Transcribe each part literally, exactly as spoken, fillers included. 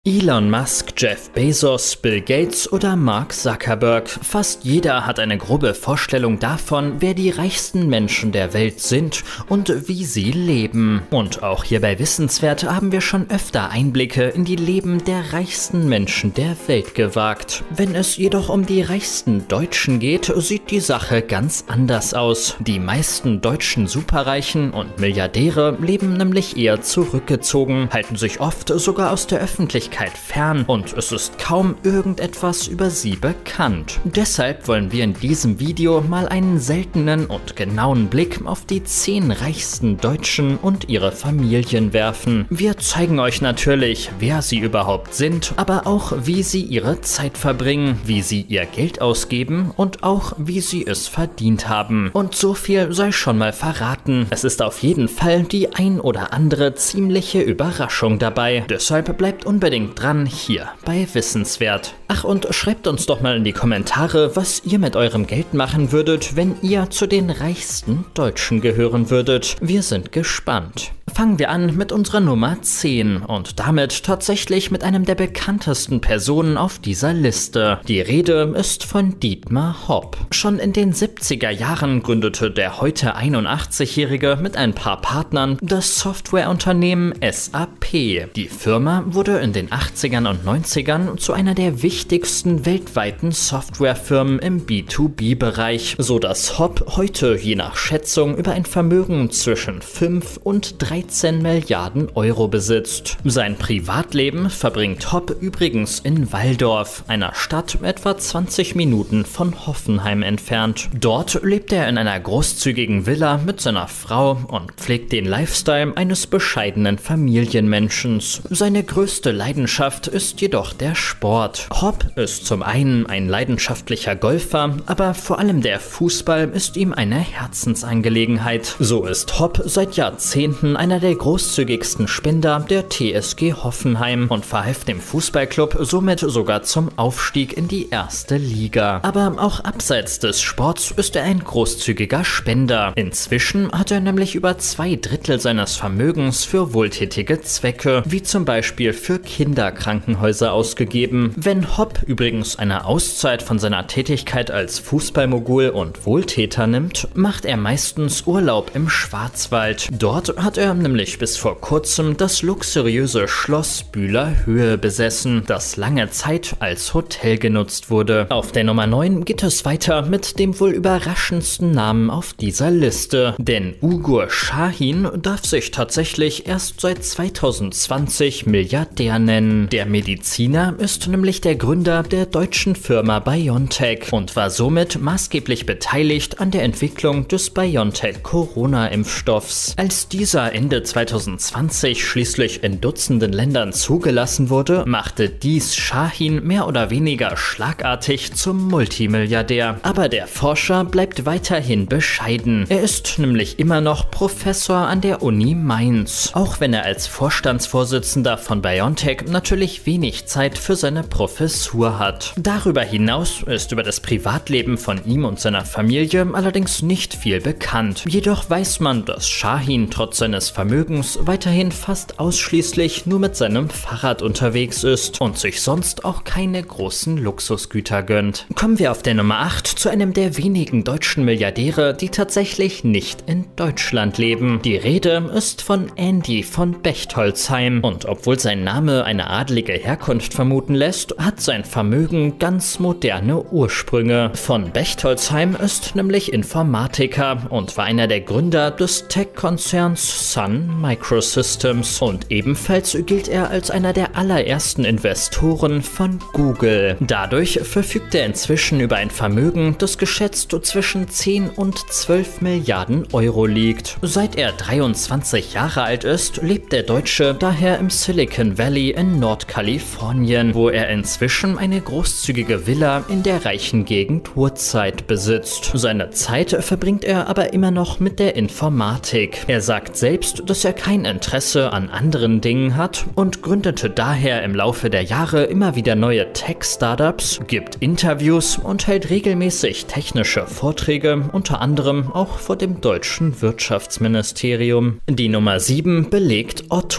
Elon Musk, Jeff Bezos, Bill Gates oder Mark Zuckerberg. Fast jeder hat eine grobe Vorstellung davon, wer die reichsten Menschen der Welt sind und wie sie leben. Und auch hier bei Wissenswert haben wir schon öfter Einblicke in die Leben der reichsten Menschen der Welt gewagt. Wenn es jedoch um die reichsten Deutschen geht, sieht die Sache ganz anders aus. Die meisten deutschen Superreichen und Milliardäre leben nämlich eher zurückgezogen, halten sich oft sogar aus der Öffentlichkeit fern und es ist kaum irgendetwas über sie bekannt. Deshalb wollen wir in diesem Video mal einen seltenen und genauen Blick auf die zehn reichsten Deutschen und ihre Familien werfen. Wir zeigen euch natürlich, wer sie überhaupt sind, aber auch wie sie ihre Zeit verbringen, wie sie ihr Geld ausgeben und auch wie sie es verdient haben. Und so viel sei schon mal verraten. Es ist auf jeden Fall die ein oder andere ziemliche Überraschung dabei. Deshalb bleibt unbedingt dran hier bei Wissenswert. Ach, und schreibt uns doch mal in die Kommentare, was ihr mit eurem Geld machen würdet, wenn ihr zu den reichsten Deutschen gehören würdet. Wir sind gespannt. Fangen wir an mit unserer Nummer zehn und damit tatsächlich mit einem der bekanntesten Personen auf dieser Liste. Die Rede ist von Dietmar Hopp. Schon in den siebziger Jahren gründete der heute einundachtzigjährige mit ein paar Partnern das Softwareunternehmen S A P. Die Firma wurde in den achtzigern und neunzigern zu einer der wichtigsten weltweiten Softwarefirmen im B zwei B-Bereich, so dass Hopp heute je nach Schätzung über ein Vermögen zwischen fünf und dreizehn Milliarden Euro besitzt. Sein Privatleben verbringt Hopp übrigens in Walldorf, einer Stadt etwa zwanzig Minuten von Hoffenheim entfernt. Dort lebt er in einer großzügigen Villa mit seiner Frau und pflegt den Lifestyle eines bescheidenen Familienmenschen. Seine größte Leidenschaft ist jedoch der Sport. Hopp ist zum einen ein leidenschaftlicher Golfer, aber vor allem der Fußball ist ihm eine Herzensangelegenheit. So ist Hopp seit Jahrzehnten einer der großzügigsten Spender der T S G Hoffenheim und verhalf dem Fußballclub somit sogar zum Aufstieg in die erste Liga. Aber auch abseits des Sports ist er ein großzügiger Spender. Inzwischen hat er nämlich über zwei Drittel seines Vermögens für wohltätige Zwecke, wie zum Beispiel für Kinderkrankenhäuser ausgegeben. Wenn Hopp übrigens eine Auszeit von seiner Tätigkeit als Fußballmogul und Wohltäter nimmt, macht er meistens Urlaub im Schwarzwald. Dort hat er nämlich bis vor kurzem das luxuriöse Schloss Bühler-Höhe besessen, das lange Zeit als Hotel genutzt wurde. Auf der Nummer neun geht es weiter mit dem wohl überraschendsten Namen auf dieser Liste, denn Ugur Şahin darf sich tatsächlich erst seit zweitausendzwanzig Milliardär nennen. Der Mediziner ist nämlich der Gründer der deutschen Firma BioNTech und war somit maßgeblich beteiligt an der Entwicklung des BioNTech-Corona-Impfstoffs. Als dieser Ende zweitausendzwanzig schließlich in Dutzenden Ländern zugelassen wurde, machte dies Şahin mehr oder weniger schlagartig zum Multimilliardär. Aber der Forscher bleibt weiterhin bescheiden. Er ist nämlich immer noch Professor an der Uni Mainz, auch wenn er als Vorstandsvorsitzender von BioNTech natürlich wenig Zeit für seine Professur hat. Darüber hinaus ist über das Privatleben von ihm und seiner Familie allerdings nicht viel bekannt. Jedoch weiß man, dass Şahin trotz seines Vermögens weiterhin fast ausschließlich nur mit seinem Fahrrad unterwegs ist und sich sonst auch keine großen Luxusgüter gönnt. Kommen wir auf der Nummer acht zu einem der wenigen deutschen Milliardäre, die tatsächlich nicht in Deutschland leben. Die Rede ist von Andy von Bechtolzheim und obwohl sein Name eine adlige Herkunft vermuten lässt, hat sein Vermögen ganz moderne Ursprünge. Von Bechtolzheim ist nämlich Informatiker und war einer der Gründer des Tech-Konzerns Sun Microsystems und ebenfalls gilt er als einer der allerersten Investoren von Google. Dadurch verfügt er inzwischen über ein Vermögen, das geschätzt zwischen zehn und zwölf Milliarden Euro liegt. Seit er dreiundzwanzig Jahre alt ist, lebt der Deutsche daher im Silicon Valley in Nordkalifornien, wo er inzwischen eine großzügige Villa in der reichen Gegend Woodside besitzt. Seine Zeit verbringt er aber immer noch mit der Informatik. Er sagt selbst, dass er kein Interesse an anderen Dingen hat und gründete daher im Laufe der Jahre immer wieder neue Tech-Startups, gibt Interviews und hält regelmäßig technische Vorträge, unter anderem auch vor dem deutschen Wirtschaftsministerium. Die Nummer sieben belegt Otto.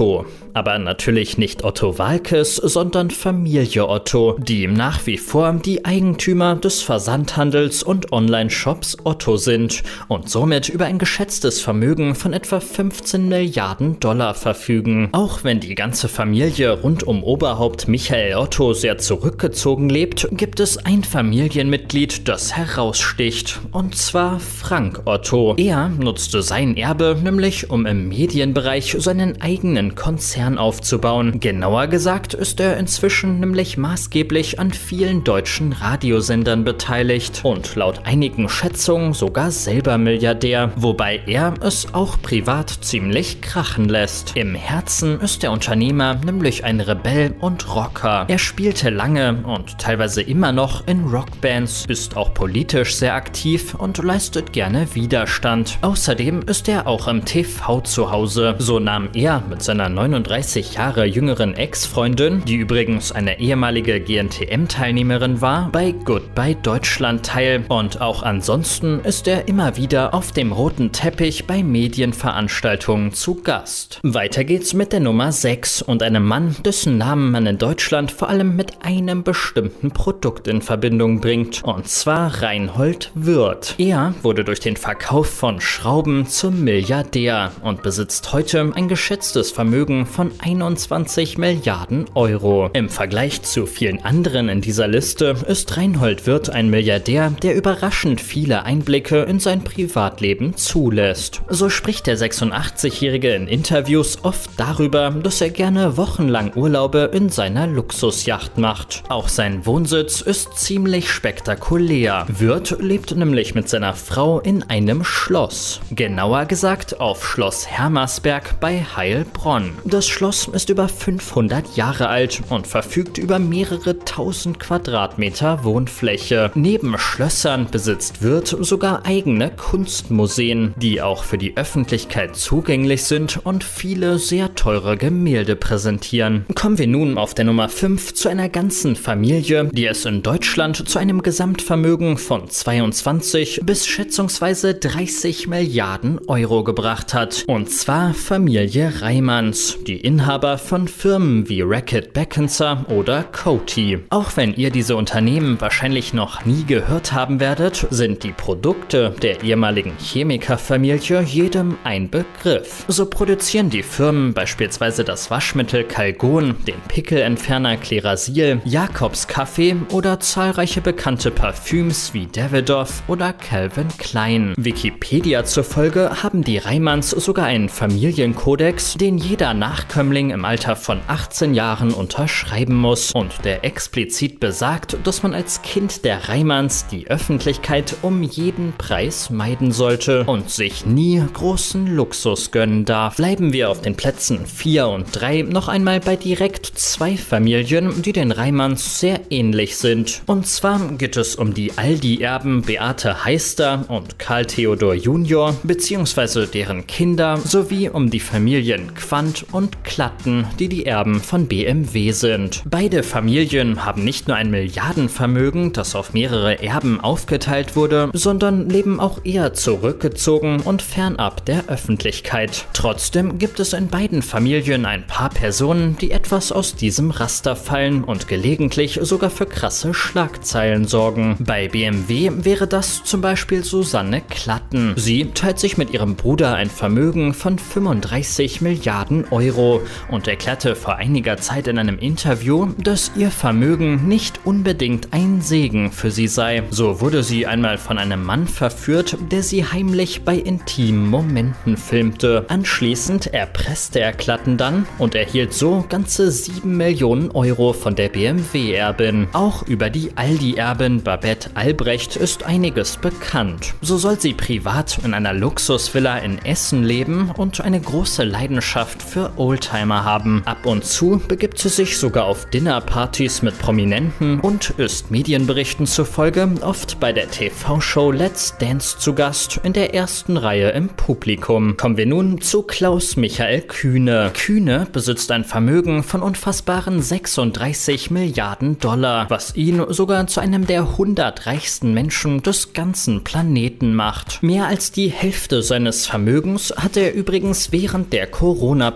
aber natürlich nicht Otto Waalkes, sondern Familie Otto, die nach wie vor die Eigentümer des Versandhandels und Online-Shops Otto sind und somit über ein geschätztes Vermögen von etwa fünfzehn Milliarden Dollar verfügen. Auch wenn die ganze Familie rund um Oberhaupt Michael Otto sehr zurückgezogen lebt, gibt es ein Familienmitglied, das heraussticht, und zwar Frank Otto. Er nutzte sein Erbe nämlich, um im Medienbereich seinen eigenen Konzern aufzubauen. Genauer gesagt ist er inzwischen nämlich maßgeblich an vielen deutschen Radiosendern beteiligt und laut einigen Schätzungen sogar selber Milliardär, wobei er es auch privat ziemlich krachen lässt. Im Herzen ist der Unternehmer nämlich ein Rebell und Rocker. Er spielte lange und teilweise immer noch in Rockbands, ist auch politisch sehr aktiv und leistet gerne Widerstand. Außerdem ist er auch im T V zu Hause. So nahm er mit seiner neununddreißig Jahre jüngeren Ex-Freundin, die übrigens eine ehemalige G N T M-Teilnehmerin war, bei Goodbye Deutschland teil. Und auch ansonsten ist er immer wieder auf dem roten Teppich bei Medienveranstaltungen zu Gast. Weiter geht's mit der Nummer sechs und einem Mann, dessen Namen man in Deutschland vor allem mit einem bestimmten Produkt in Verbindung bringt, und zwar Reinhold Wirth. Er wurde durch den Verkauf von Schrauben zum Milliardär und besitzt heute ein geschätztes Vermögen von einundzwanzig Milliarden Euro. Im Vergleich zu vielen anderen in dieser Liste ist Reinhold Wirth ein Milliardär, der überraschend viele Einblicke in sein Privatleben zulässt. So spricht der sechsundachtzigjährige in Interviews oft darüber, dass er gerne wochenlang Urlaube in seiner Luxusjacht macht. Auch sein Wohnsitz ist ziemlich spektakulär. Wirth lebt nämlich mit seiner Frau in einem Schloss. Genauer gesagt auf Schloss Hermersberg bei Heilbronn. Das Schloss ist über fünfhundert Jahre alt und verfügt über mehrere tausend Quadratmeter Wohnfläche. Neben Schlössern besitzt Wirth sogar eigene Kunstmuseen, die auch für die Öffentlichkeit zugänglich sind und viele sehr teure Gemälde präsentieren. Kommen wir nun auf der Nummer fünf zu einer ganzen Familie, die es in Deutschland zu einem Gesamtvermögen von zweiundzwanzig bis schätzungsweise dreißig Milliarden Euro gebracht hat. Und zwar Familie Reimanns, die Inhaber von Firmen wie Reckitt Becancer oder Coty. Auch wenn ihr diese Unternehmen wahrscheinlich noch nie gehört haben werdet, sind die Produkte der ehemaligen Chemikerfamilie jedem ein Begriff. So produzieren die Firmen beispielsweise das Waschmittel Calgon, den Pickelentferner Klerasil, Jacobs Kaffee oder zahlreiche bekannte Parfüms wie Davidoff oder Calvin Klein. Wikipedia zufolge haben die Reimanns sogar einen Familienkodex, den jeder Nachkömmling im Alter von achtzehn Jahren unterschreiben muss und der explizit besagt, dass man als Kind der Reimanns die Öffentlichkeit um jeden Preis meiden sollte und sich nie großen Luxus gönnen darf. Bleiben wir auf den Plätzen vier und drei noch einmal bei direkt zwei Familien, die den Reimanns sehr ähnlich sind. Und zwar geht es um die Aldi-Erben Beate Heister und Karl Theodor Junior beziehungsweise deren Kinder sowie um die Familien Quandt und Klatten, die die Erben von B M W sind. Beide Familien haben nicht nur ein Milliardenvermögen, das auf mehrere Erben aufgeteilt wurde, sondern leben auch eher zurückgezogen und fernab der Öffentlichkeit. Trotzdem gibt es in beiden Familien ein paar Personen, die etwas aus diesem Raster fallen und gelegentlich sogar für krasse Schlagzeilen sorgen. Bei B M W wäre das zum Beispiel Susanne Klatten. Sie teilt sich mit ihrem Bruder ein Vermögen von fünfunddreißig Milliarden Euro und erklärte vor einiger Zeit in einem Interview, dass ihr Vermögen nicht unbedingt ein Segen für sie sei. So wurde sie einmal von einem Mann verführt, der sie heimlich bei intimen Momenten filmte. Anschließend erpresste er Klatten dann und erhielt so ganze sieben Millionen Euro von der B M W-Erbin. Auch über die Aldi-Erbin Babette Albrecht ist einiges bekannt. So soll sie privat in einer Luxusvilla in Essen leben und eine große Leidenschaft für Oldtimer haben. Ab und zu begibt sie sich sogar auf Dinnerpartys mit Prominenten und ist Medienberichten zufolge oft bei der T V-Show Let's Dance zu Gast in der ersten Reihe im Publikum. Kommen wir nun zu Klaus Michael Kühne. Kühne besitzt ein Vermögen von unfassbaren sechsunddreißig Milliarden Dollar, was ihn sogar zu einem der hundert reichsten Menschen des ganzen Planeten macht. Mehr als die Hälfte seines Vermögens hat er übrigens während der Corona-Pandemie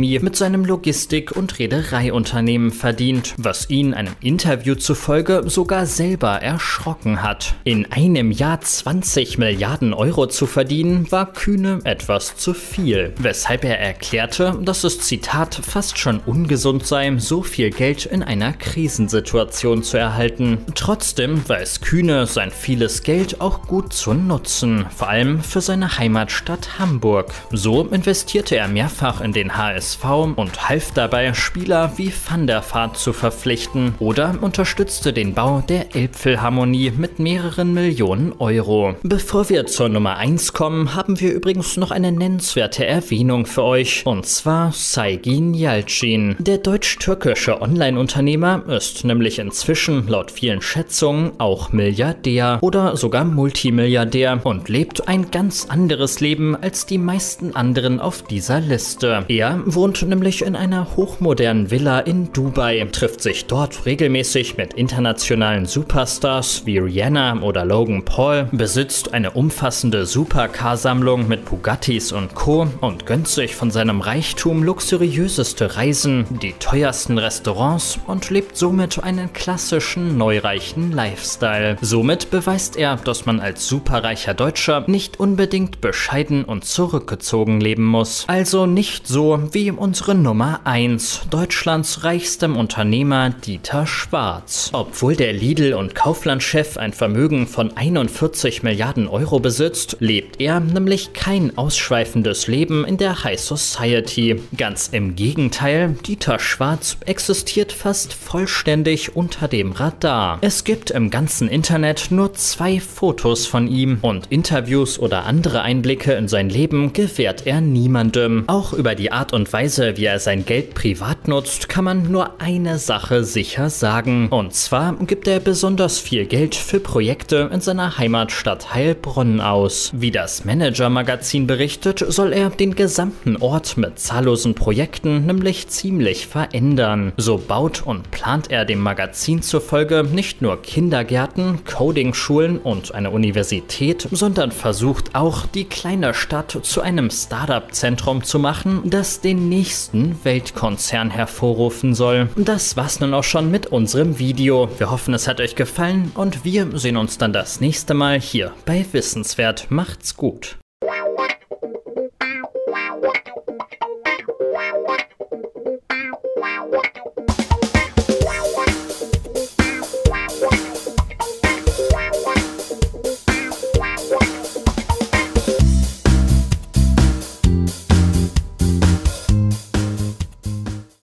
Elbphilharmonie mit seinem Logistik- und Reedereiunternehmen verdient, was ihn einem Interview zufolge sogar selber erschrocken hat. In einem Jahr zwanzig Milliarden Euro zu verdienen, war Kühne etwas zu viel, weshalb er erklärte, dass es, Zitat, fast schon ungesund sei, so viel Geld in einer Krisensituation zu erhalten. Trotzdem weiß Kühne sein vieles Geld auch gut zu nutzen, vor allem für seine Heimatstadt Hamburg. So investierte er mehrfach in den H S V und half dabei, Spieler wie Van der Vaart zu verpflichten oder unterstützte den Bau der Elbphilharmonie mit mehreren Millionen Euro. Bevor wir zur Nummer eins kommen, haben wir übrigens noch eine nennenswerte Erwähnung für euch, und zwar Saygin Yalçin. Der deutsch-türkische Online-Unternehmer ist nämlich inzwischen laut vielen Schätzungen auch Milliardär oder sogar Multimilliardär und lebt ein ganz anderes Leben als die meisten anderen auf dieser Liste. Er wohnt nämlich in einer hochmodernen Villa in Dubai, trifft sich dort regelmäßig mit internationalen Superstars wie Rihanna oder Logan Paul, besitzt eine umfassende Supercar-Sammlung mit Bugattis und Co. und gönnt sich von seinem Reichtum luxuriöseste Reisen, die teuersten Restaurants und lebt somit einen klassischen neureichen Lifestyle. Somit beweist er, dass man als superreicher Deutscher nicht unbedingt bescheiden und zurückgezogen leben muss. Also nicht so wie unsere Nummer eins, Deutschlands reichstem Unternehmer Dieter Schwarz. Obwohl der Lidl- und Kaufland-Chef ein Vermögen von einundvierzig Milliarden Euro besitzt, lebt er nämlich kein ausschweifendes Leben in der High Society. Ganz im Gegenteil, Dieter Schwarz existiert fast vollständig unter dem Radar. Es gibt im ganzen Internet nur zwei Fotos von ihm und Interviews oder andere Einblicke in sein Leben gewährt er niemandem. Auch über die Art und Weise, wie er sein Geld privat nutzt, kann man nur eine Sache sicher sagen. Und zwar gibt er besonders viel Geld für Projekte in seiner Heimatstadt Heilbronn aus. Wie das Manager-Magazin berichtet, soll er den gesamten Ort mit zahllosen Projekten nämlich ziemlich verändern. So baut und plant er dem Magazin zufolge nicht nur Kindergärten, Coding-Schulen und eine Universität, sondern versucht auch, die kleine Stadt zu einem Startup-Zentrum zu machen, das den nächsten Weltkonzern hervorrufen soll. Das war's nun auch schon mit unserem Video. Wir hoffen, es hat euch gefallen und wir sehen uns dann das nächste Mal hier bei Wissenswert. Macht's gut.